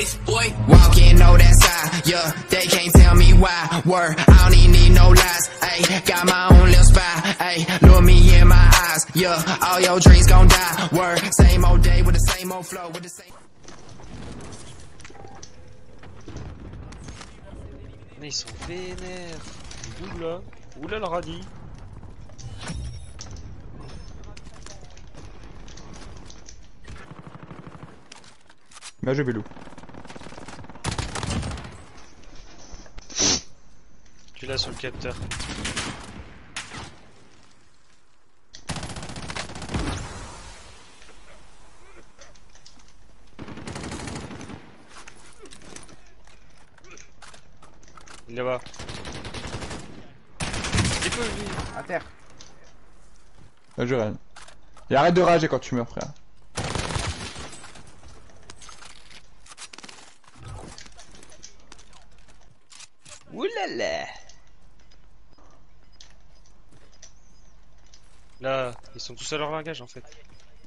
face, boy. Walking, know that's I, yeah, they can't tell me why. Word, I don't even need no lies. Ayy, got my own little spy. Ayy, look me in my eyes. Yeah, all your dreams gon' die. Word, same old day with the same old flow, with the same. Mais ils sont vénères. Oula, oula le radis. Là j'ai Belou. Tu l'as sur le capteur. Il est là-bas. Il peut lui. À terre. Là je rêve. Et arrête de rager quand tu meurs, frère. Oulala. Là, ils sont tous à leur langage en fait.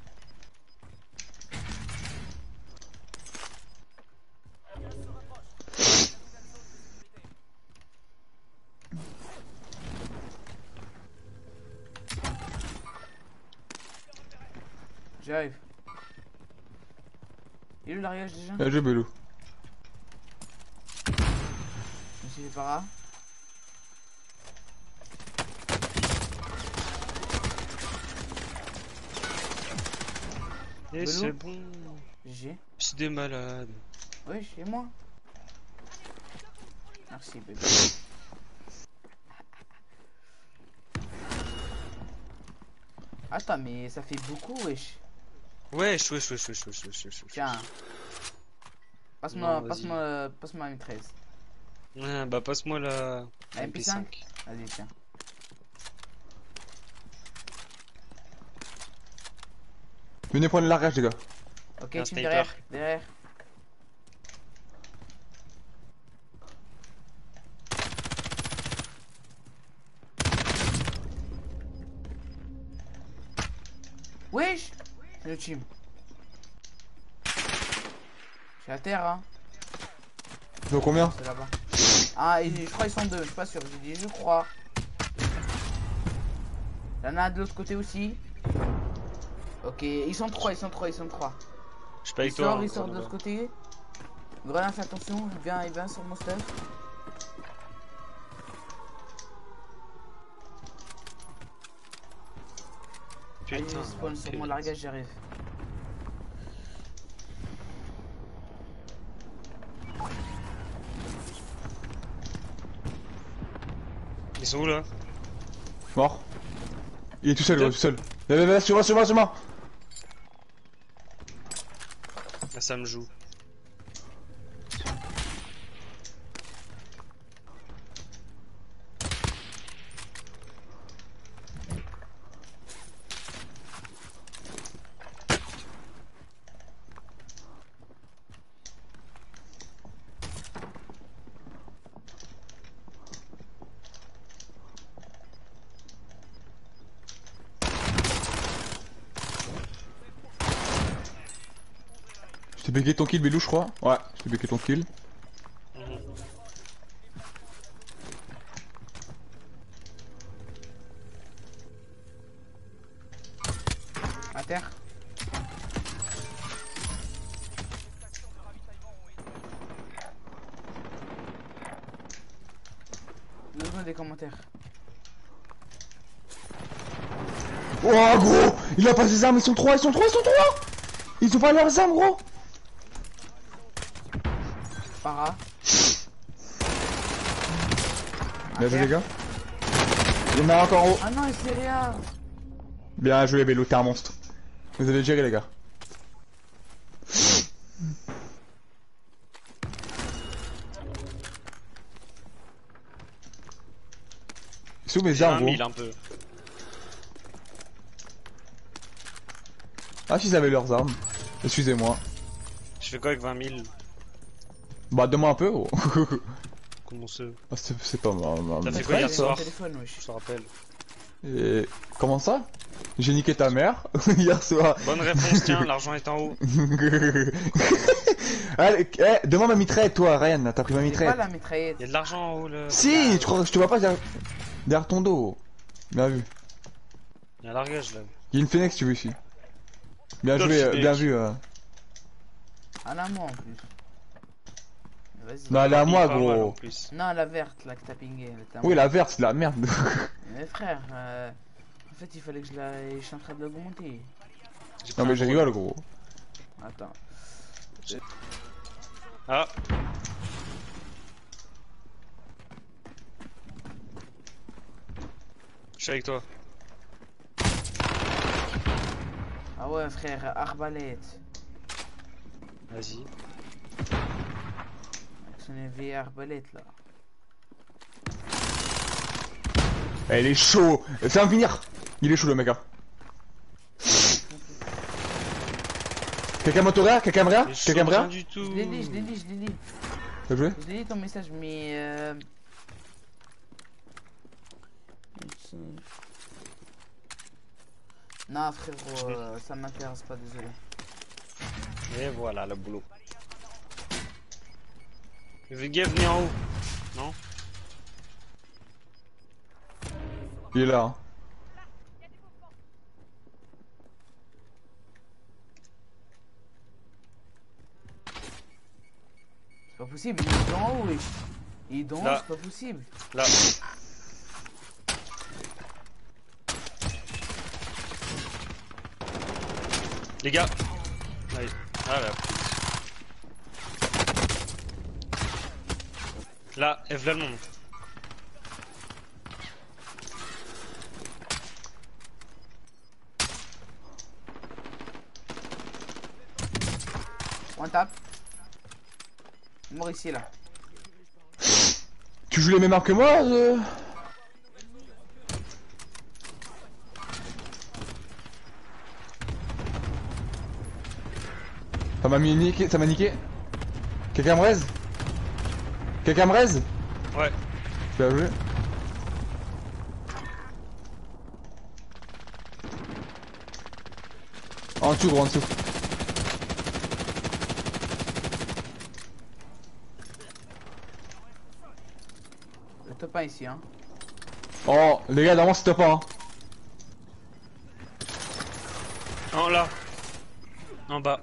J'arrive. Il est où l'arrière déjà? Là j'ai Belou. Monsieur les paras. Et c'est bon. GG. C'est des malades. Oui, chez moi. Merci bébé. Attends, mais ça fait beaucoup, wesh. Wesh. Tiens. Passe-moi la maîtresse. Ah, bah passe-moi la MP5. Vas-y, tiens. Venez prendre l'arrière les gars. Ok, Un tu me sniper. derrière. Wesh, le team. Je suis à terre, hein. Ils sont combien? C'est là-bas. Ah, et je crois qu'ils sont deux, je suis pas sûr. J'ai dit je crois. Il y en a un de l'autre côté aussi. Ok, ils sont trois. Je suis pas Il avec toi. sort, hein, il sort de l'autre côté. Grenade, fais attention, il vient sur mon stuff. Putain. Allez, spawn sur mon largage, j'arrive. Ils sont où là? Mort. Il est tout seul, gros, tout seul. Viens, sur moi. Là ça me joue. Je t'ai béqué ton kill, Belou, je crois. Ouais, je t'ai béqué ton kill. À terre. Besoin des commentaires. Oh gros, il a pas ses armes, ils sont trois. Ils ont pas leurs armes, gros. Para. Bien joué les gars. Il y en a encore en haut. Ah non, c'est rien. Bien joué Belou, t'es un monstre. Vous avez géré les gars. C'est où mes armes, 20 gros? 000 un peu. Ah, s'ils avaient leurs armes. Excusez-moi. Je fais quoi avec 20 000? Bah, donne-moi un peu, gros. Comment ça? Ah, c'est pas mal. T'as fait quoi hier soir? Téléphone, wesh. Je te rappelle. Et comment ça? J'ai niqué ta mère hier soir. Bonne réponse, tiens, l'argent est en haut. Allez, demande ma mitraillette, toi, Ryan. T'as pris ma C'est pas mitraillette. la mitraillette. Il y a de l'argent en haut, le. Si, tu crois que je te vois pas derrière ton dos. Bien vu. Il y a un largage là. Il y a une Phoenix, tu veux ici. Bien Top joué, Phoenix. bien vu. Ah là, moi en plus. Vas-y. Non, elle est à moi, Pas mal, en gros. plus. Non, la verte là que t'as pingé. Elle était à Oui, moi. la verte, c'est de la merde. Mais frère, en fait, il fallait que je la. Je suis en train de l'augmenter. J'ai Non, pris mais un je gros- rigole, gros. Attends. Ah, je suis avec toi. Ah ouais, frère, arbalète. Vas-y. Avec son éveillé arbalète là. Elle est chaud. Fais un finir. Il est chaud, le mec. Hein. Quelqu'un m'autoréa? Quelqu'un me réa? Mais je Quelqu'un me sens réa? rien du tout. Je l'ai dit, je l'ai dit, je l'ai dit. T'as joué? Je l'ai dit ton message, mais non frérot, ça m'intéresse pas, désolé. Et voilà le boulot. Le gars venez en haut. Non? Il est là. Hein. C'est pas possible, il est en haut, wesh. Il est dans haut, Là. c'est pas possible. Là. Les gars. Allez. Ah là. Là, F là le monde. On tape. Mort ici là. Tu joues les mêmes armes que moi Ça m'a niqué, ça m'a niqué. Quelqu'un me raise? Quelqu'un me raise? Ouais. Bien joué. En dessous, gros, en dessous. Le top 1 ici, hein. Oh, les gars, normalement, c'est top 1. Hein. En là. En bas.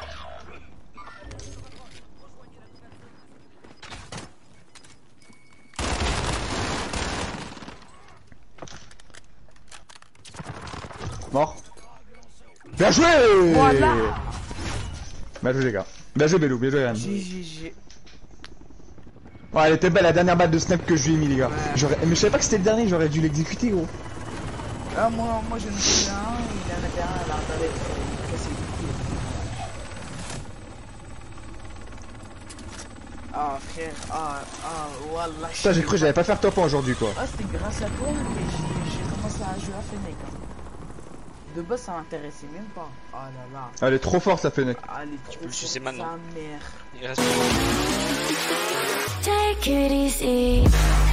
Mort. Bien joué. Voilà. Bien joué, les gars. Bien joué, Belou. Bien joué, Yann. GG. Ouais, elle était belle, la dernière balle de snap que je lui ai mis, les gars. Ouais. Mais je savais pas que c'était le dernier, j'aurais dû l'exécuter, gros. Ah, moi je ne sais rien, il en avait un à l'arbalète, il a cassé le cul. Ah frère, wallah. Putain, j'ai cru que j'allais pas faire top 1 aujourd'hui, quoi. Ah, c'était grâce à toi que j'ai commencé à jouer à Fennec. Hein. De base, ça m'intéressait même pas. Oh là là. Elle est trop forte, la Fennec. Ah, elle est trop peux le sucer forte, maintenant. sa mère. Il reste. Take it easy.